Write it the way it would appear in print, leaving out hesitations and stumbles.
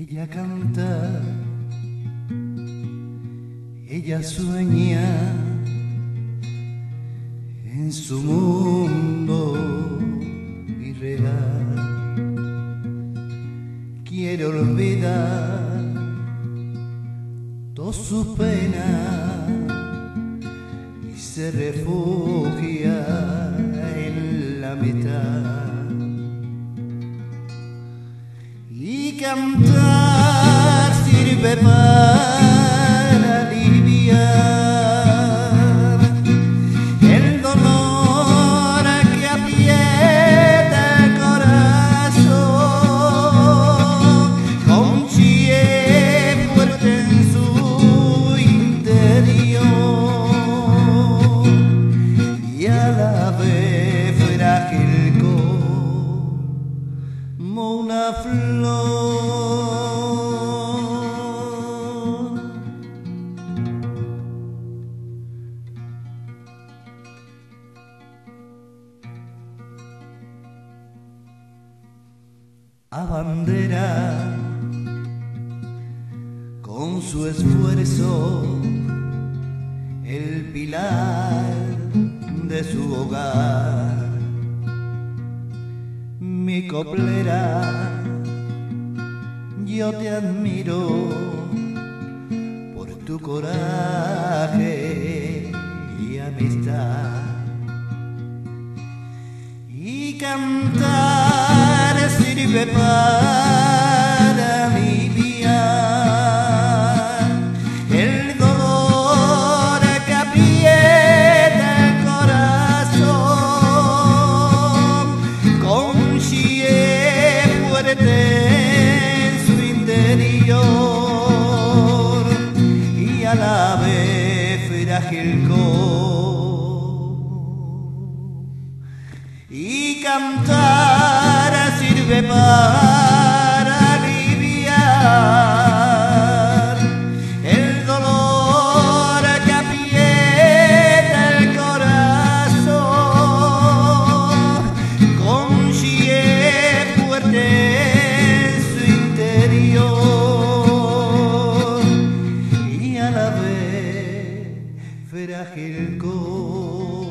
Ella canta, ella sueña en su mundo irreal. Quiere olvidar todas sus penas y se refugia en la mitad. Y cantar sirve para aliviar el dolor que aprieta el corazón, con chie fuerte en su interior y a la vez frágil como una flor. Abandera con su esfuerzo el pilar de su hogar. Mi coplera, yo te admiro por tu coraje y amistad. Y cantar sirve para aliviar el dolor que aprieta el corazón, con chie fuerte en su interior y a la vez frágil y cantar sirve para aliviar el dolor que aprieta el corazón, con chie fuerte en su interior y a la vez frágil